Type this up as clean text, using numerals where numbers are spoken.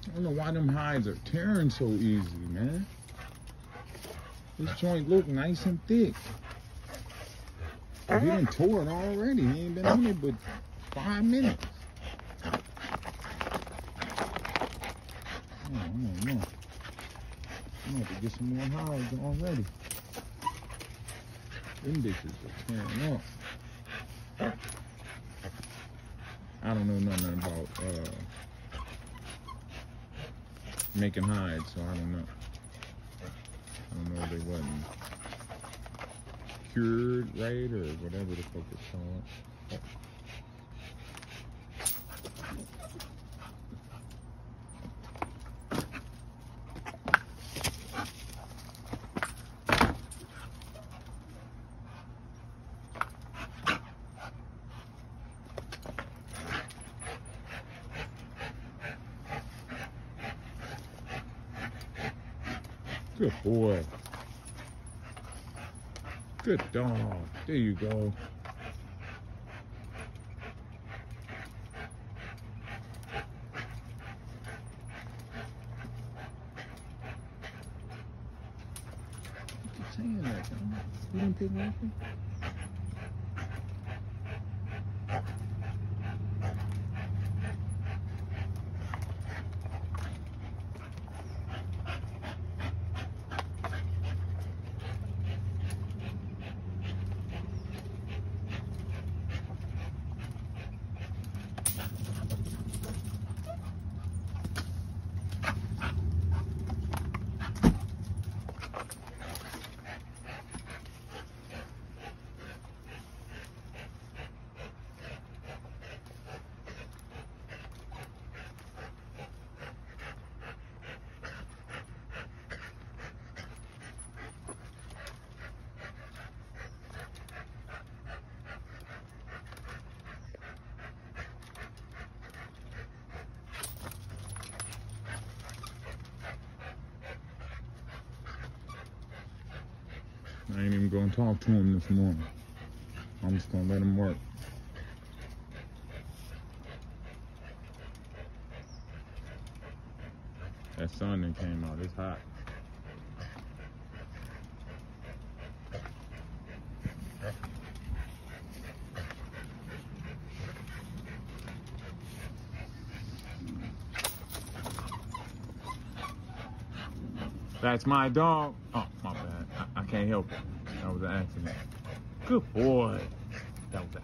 I don't know why them hides are tearing so easy, man. This joint look nice and thick. He done tore it already. He ain't been on it but 5 minutes. Oh, no. I'm gonna have to get some more hides already. Them bitches are tearing up. I don't know nothing about making hides, so I don't know. I don't know if they wasn't cured right or whatever the fuck it's called. Good boy. Good dog. There you go. You keep saying that, dog. You didn't pick nothing? I ain't even gonna talk to him this morning. I'm just gonna let him work. That sun that came out, it's hot. That's my dog. Oh, my bad. I can't help it. That was an accident. Good boy. That was an